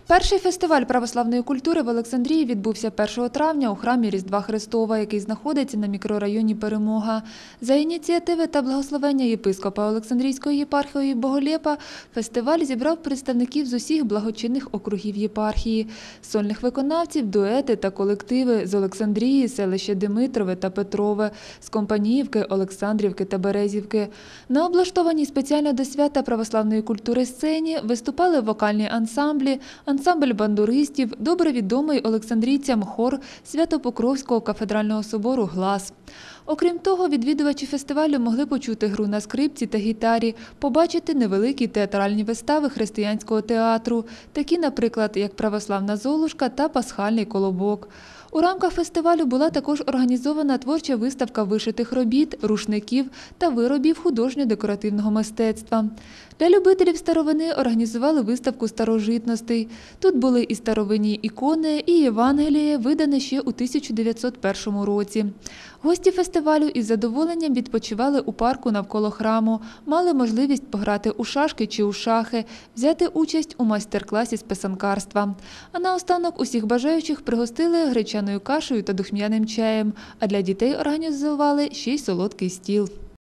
Перший фестиваль православної культури в Олександрії відбувся 1 травня у храмі Різдва Христова, який знаходиться на мікрорайоні Перемога. За ініціативи та благословення єпископа Олександрійської єпархії Боголєпа фестиваль зібрав представників з усіх благочинних округів єпархії, сольних виконавців, дуети та колективи з Олександрії, селища Димитрове та Петрове, з Компаніївки, Олександрівки та Березівки. На облаштованій спеціально до свята православної культури сцені виступали вокальні ансамблі, ансамбль бандуристів, добре відомий олександрійцям хор Свято-Покровського кафедрального собору «Глас». Окрім того, відвідувачі фестивалю могли почути гру на скрипці та гітарі, побачити невеликі театральні вистави християнського театру, такі, наприклад, як «Православна Золушка» та «Пасхальний колобок». У рамках фестивалю була також організована творча виставка вишитих робіт, рушників та виробів художньо-декоративного мистецтва. Для любителів старовини організували виставку старожитностей. Тут були і старовинні ікони, і Євангеліє, видане ще у 1901 році. Гості фестивалю із задоволенням відпочивали у парку навколо храму, мали можливість пограти у шашки чи у шахи, взяти участь у майстер-класі з писанкарства. А наостанок усіх бажаючих пригостили гречаною кашею та духмяним чаєм, а для дітей організували ще й солодкий стіл.